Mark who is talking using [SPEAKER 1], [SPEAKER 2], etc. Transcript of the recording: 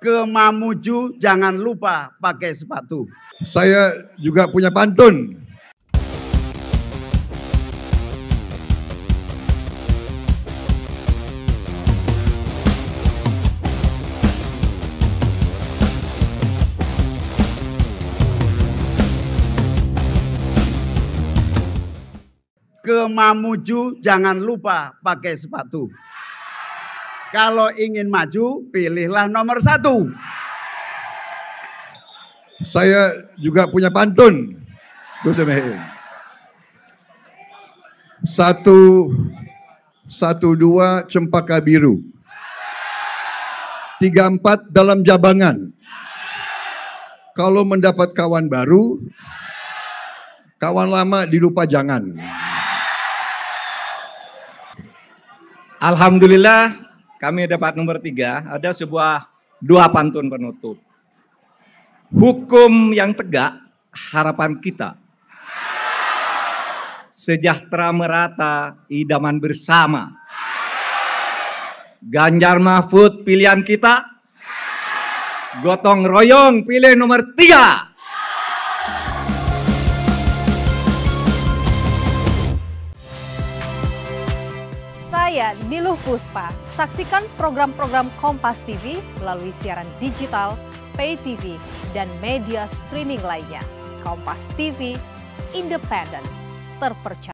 [SPEAKER 1] Ke Mamuju jangan lupa pakai sepatu.
[SPEAKER 2] Saya juga punya pantun.
[SPEAKER 1] Ke Mamuju jangan lupa pakai sepatu. Kalau ingin maju, pilihlah nomor 1.
[SPEAKER 2] Saya juga punya pantun. 112 cempaka biru. 34 dalam jabangan. Kalau mendapat kawan baru, kawan lama dilupa jangan.
[SPEAKER 3] Alhamdulillah kami dapat nomor 3. Ada dua pantun penutup. Hukum yang tegak harapan kita. Sejahtera merata idaman bersama. Ganjar Mahfud pilihan kita. Gotong royong pilih nomor 3.
[SPEAKER 4] Saya Niluh Puspa. Saksikan program-program Kompas TV melalui siaran digital, pay TV, dan media streaming lainnya. Kompas TV, independen, terpercaya.